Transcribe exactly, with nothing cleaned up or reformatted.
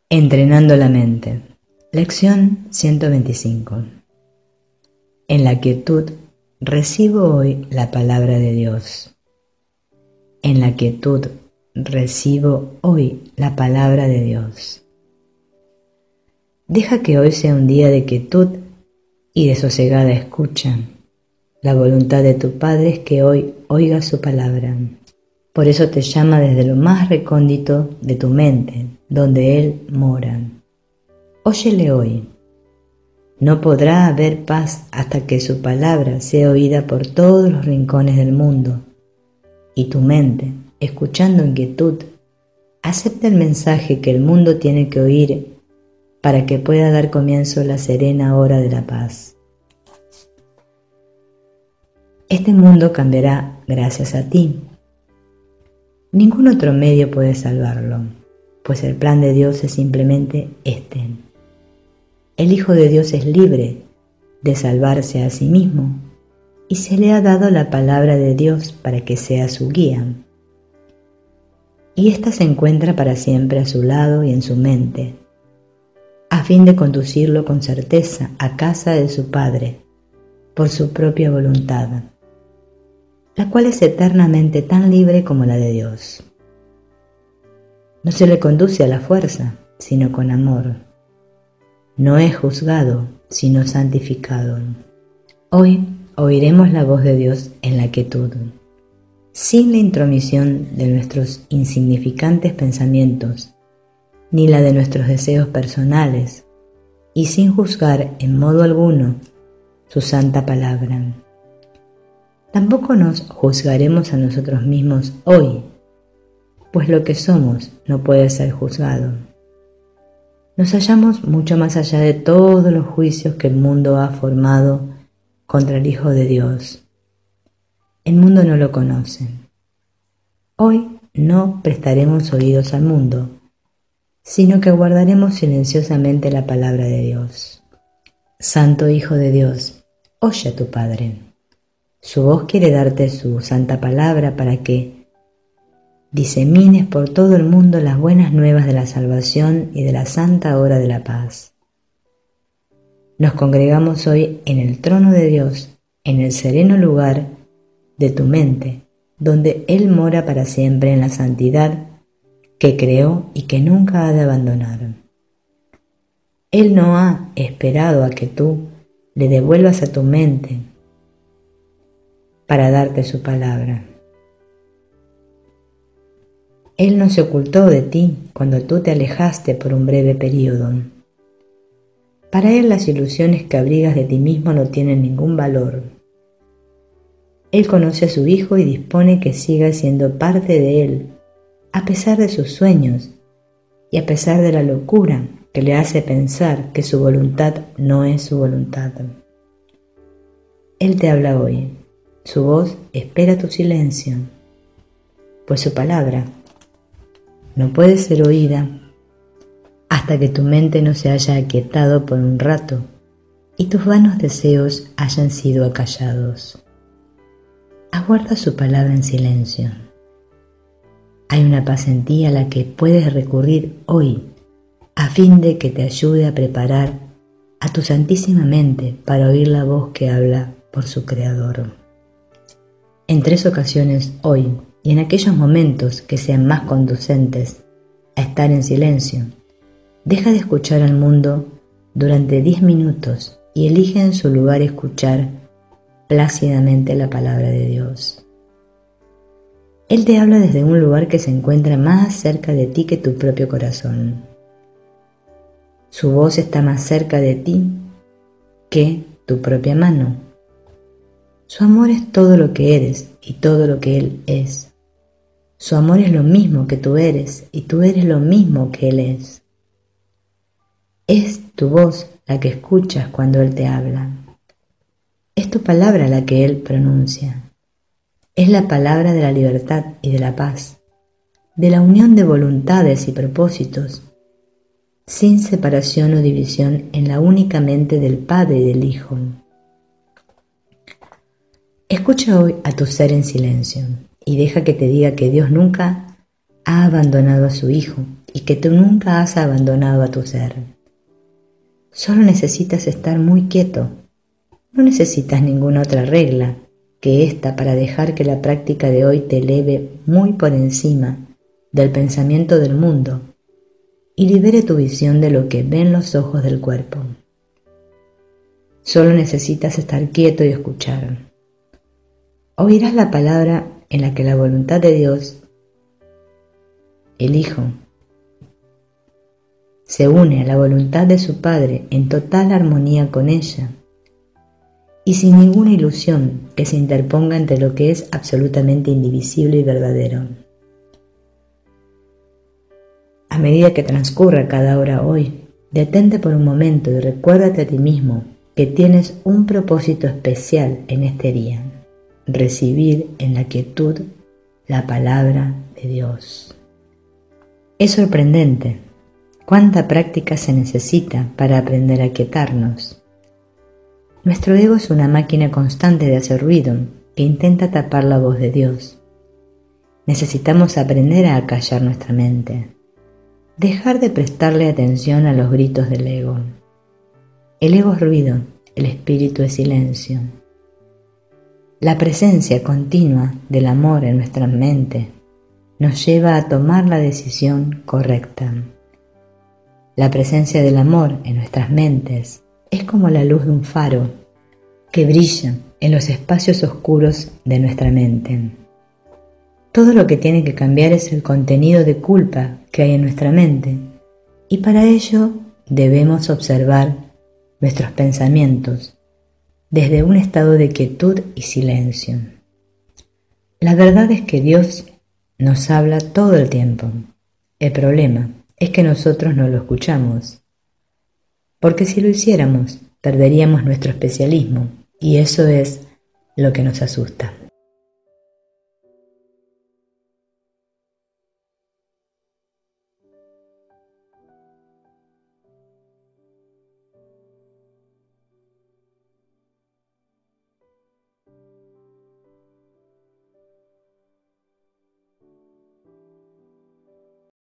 Entrenando la mente. Lección ciento veinticinco. En la quietud recibo hoy la palabra de Dios. En la quietud recibo hoy la palabra de Dios. Deja que hoy sea un día de quietud y de sosegada escucha. La voluntad de tu Padre es que hoy oigas su palabra. Por eso te llama desde lo más recóndito de tu mente, donde Él mora. Óyele hoy. No podrá haber paz hasta que su palabra sea oída por todos los rincones del mundo. Y tu mente, escuchando en quietud, acepta el mensaje que el mundo tiene que oír para que pueda dar comienzo la serena hora de la paz. Este mundo cambiará gracias a ti. Ningún otro medio puede salvarlo, pues el plan de Dios es simplemente este. El Hijo de Dios es libre de salvarse a sí mismo y se le ha dado la palabra de Dios para que sea su guía. Y ésta se encuentra para siempre a su lado y en su mente, a fin de conducirlo con certeza a casa de su Padre, por su propia voluntad, la cual es eternamente tan libre como la de Dios. No se le conduce a la fuerza, sino con amor. No es juzgado, sino santificado. Hoy oiremos la voz de Dios en la quietud, sin la intromisión de nuestros insignificantes pensamientos, ni la de nuestros deseos personales, y sin juzgar en modo alguno su santa palabra. Tampoco nos juzgaremos a nosotros mismos hoy, pues lo que somos no puede ser juzgado. Nos hallamos mucho más allá de todos los juicios que el mundo ha formado contra el Hijo de Dios. El mundo no lo conoce. Hoy no prestaremos oídos al mundo, sino que guardaremos silenciosamente la palabra de Dios. Santo Hijo de Dios, oye a tu Padre. Su voz quiere darte su santa palabra para que disemines por todo el mundo las buenas nuevas de la salvación y de la santa hora de la paz. Nos congregamos hoy en el trono de Dios, en el sereno lugar de tu mente, donde Él mora para siempre en la santidad que creó y que nunca ha de abandonar. Él no ha esperado a que tú le devuelvas a tu mente para darte su palabra. Él no se ocultó de ti cuando tú te alejaste por un breve período. Para Él las ilusiones que abrigas de ti mismo no tienen ningún valor. Él conoce a su Hijo y dispone que siga siendo parte de Él, a pesar de sus sueños y a pesar de la locura que le hace pensar que su voluntad no es su voluntad. Él te habla hoy. Su voz espera tu silencio, pues su palabra no puede ser oída hasta que tu mente no se haya aquietado por un rato y tus vanos deseos hayan sido acallados. Aguarda su palabra en silencio. Hay una paz en ti a la que puedes recurrir hoy a fin de que te ayude a preparar a tu santísima mente para oír la voz que habla por su Creador. En tres ocasiones hoy y en aquellos momentos que sean más conducentes a estar en silencio, deja de escuchar al mundo durante diez minutos y elige en su lugar escuchar plácidamente la palabra de Dios. Él te habla desde un lugar que se encuentra más cerca de ti que tu propio corazón. Su voz está más cerca de ti que tu propia mano. Su amor es todo lo que eres y todo lo que Él es. Su amor es lo mismo que tú eres y tú eres lo mismo que Él es. Es tu voz la que escuchas cuando Él te habla. Es tu palabra la que Él pronuncia. Es la palabra de la libertad y de la paz, de la unión de voluntades y propósitos, sin separación o división en la única mente del Padre y del Hijo. Escucha hoy a tu ser en silencio y deja que te diga que Dios nunca ha abandonado a su Hijo y que tú nunca has abandonado a tu ser. Solo necesitas estar muy quieto. No necesitas ninguna otra regla que esta para dejar que la práctica de hoy te eleve muy por encima del pensamiento del mundo y libere tu visión de lo que ven los ojos del cuerpo. Solo necesitas estar quieto y escuchar. Oirás la palabra en la que la voluntad de Dios, el Hijo, se une a la voluntad de su Padre en total armonía con ella y sin ninguna ilusión que se interponga entre lo que es absolutamente indivisible y verdadero. A medida que transcurra cada hora hoy, detente por un momento y recuérdate a ti mismo que tienes un propósito especial en este día: recibir en la quietud la palabra de Dios. Es sorprendente cuánta práctica se necesita para aprender a quietarnos. Nuestro ego es una máquina constante de hacer ruido que intenta tapar la voz de Dios. Necesitamos aprender a acallar nuestra mente, dejar de prestarle atención a los gritos del ego. El ego es ruido, el espíritu es silencio. La presencia continua del amor en nuestra mente nos lleva a tomar la decisión correcta. La presencia del amor en nuestras mentes es como la luz de un faro que brilla en los espacios oscuros de nuestra mente. Todo lo que tiene que cambiar es el contenido de culpa que hay en nuestra mente, y para ello debemos observar nuestros pensamientos desde un estado de quietud y silencio. La verdad es que Dios nos habla todo el tiempo. El problema es que nosotros no lo escuchamos, porque si lo hiciéramos, perderíamos nuestro especialismo, y eso es lo que nos asusta.